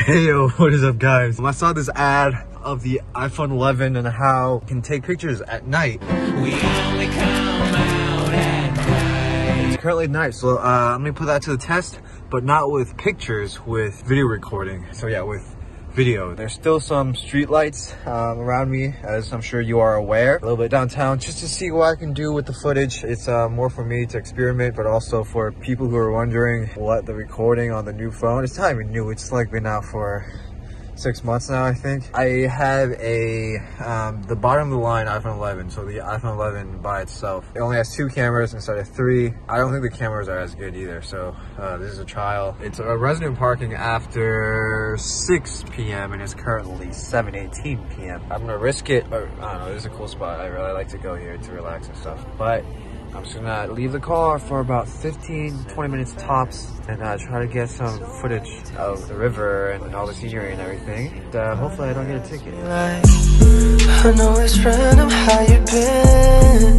Hey yo, what is up guys? I saw this ad of the iPhone 11 and how you can take pictures at night. We only come out at night. It's currently night, so I'm gonna put that to the test, but not with pictures, with video recording. So yeah, with video. There's still some street lights around me, as I'm sure you are aware. A little bit downtown, just to see what I can do with the footage. It's more for me to experiment, but also for people who are wondering what the recording on the new phone. It's not even new, it's like been out for 6 months now, I think. I have the bottom of the line iPhone 11, so the iPhone 11 by itself. It only has 2 cameras instead of 3. I don't think the cameras are as good either, so this is a trial. It's a resident parking after 6 p.m. and it's currently 7:18 p.m. I'm gonna risk it, but I don't know, this is a cool spot. I really like to go here to relax and stuff, but I'm just gonna leave the car for about 15-20 minutes tops and try to get some footage of the river and all the scenery and everything. And, hopefully I don't get a ticket. I know it's random how you been.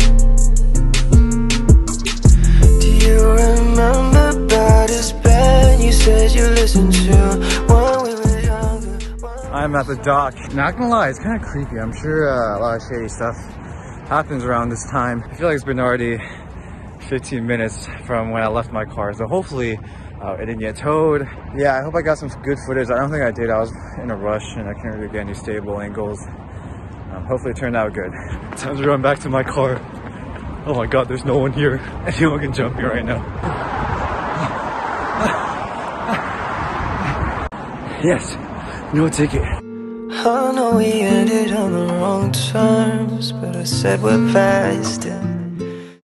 Do you remember about this band you said you listened to when we were younger? I'm at the dock. Not gonna lie, it's kind of creepy. I'm sure a lot of shady stuff happens around this time. I feel like it's been already 15 minutes from when I left my car, so hopefully it didn't get towed. Yeah, I hope I got some good footage. I don't think I did. I was in a rush and I couldn't really get any stable angles. Hopefully it turned out good. Time to run back to my car. Oh my god, there's no one here. Anyone can jump here right now. Yes, no ticket. I know we ended on the wrong terms, but I said we're past it.